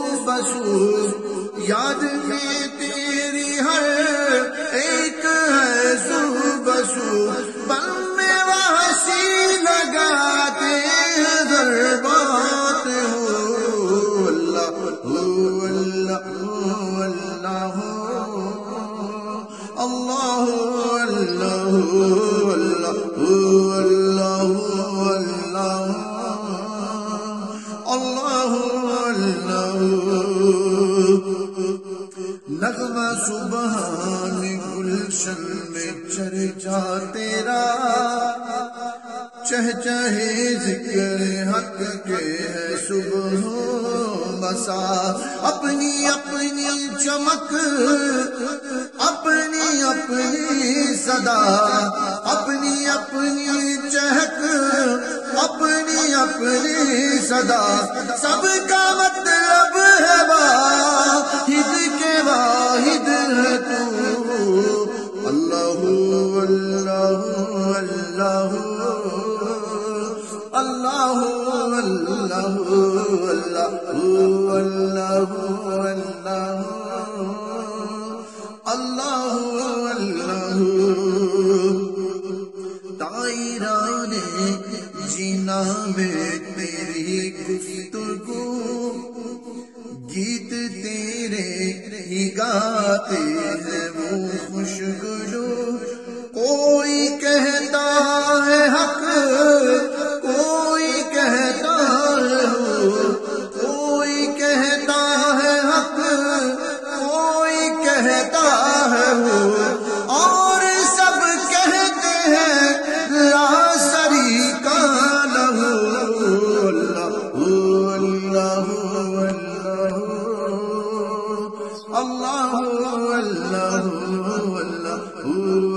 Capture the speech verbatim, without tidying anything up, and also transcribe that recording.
بسو یاد میں تیری ہر ایک ہے صبح سو بل میں وحشی لگاتے ہیں ضربات ہو اللہ ہو اللہ ہو اللہ ہو اللہ اللہ اللہ اللہ اللہ اللہ نغمہ سبحان گلشن میں چرچا تیرا چہ چہے ذکر حق کے ہے صبح مسا اپنی اپنی چمک اپنی اپنی صدا اپنی اپنی چہک اپنی اپنی صدا سب کا مطلب ہے واحد کے واحد ہے تو اللہ اللہ اللہ اللہ اللہ اللہ اللہ اللہ دائرہ نے جینا میں تیری گفتگو گیت تیرے ہی گاتے ہیں وہ خوشگلو کوئی کہتا ہے حق کوئی کہتا ہے کوئی کہتا ہے حق کوئی کہتا ہے وہ اور سب کہتے ہیں لا شریک لہ اللہ اللہ اللہ اللہ اللہ